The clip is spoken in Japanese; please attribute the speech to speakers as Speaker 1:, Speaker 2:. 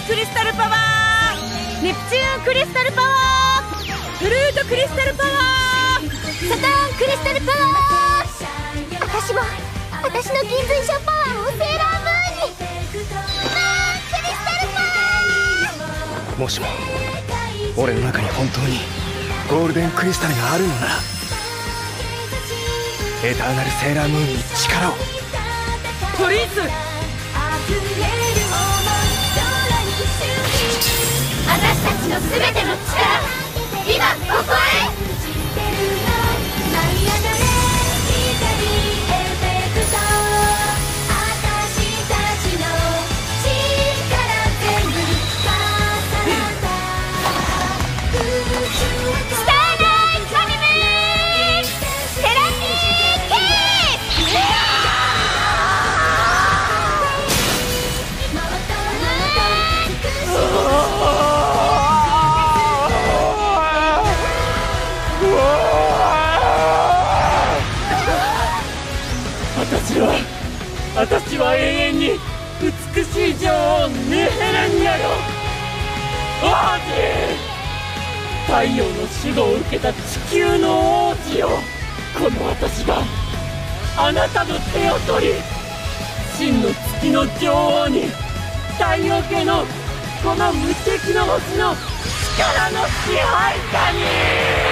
Speaker 1: スクリスタルパワー、ネプチューンクリスタルパワー、フルートクリスタルパワー、サターンクリスタルパワー。私も私の銀髄ショパワーをセーラームーンに。クリスタルパワー。
Speaker 2: もしも俺の中に本当にゴールデンクリスタルがあるのなら、エターナルセーラームーンに力を。
Speaker 1: プリンス、私たちの全ての力、今ここへ。
Speaker 3: 私は永遠に美しい女王ネヘレンニャよ。王子、太陽の守護を受けた地球の王子よ。この私があなたの手を取り、真の月の女王に、太陽系のこの無敵の星の力の支配下に。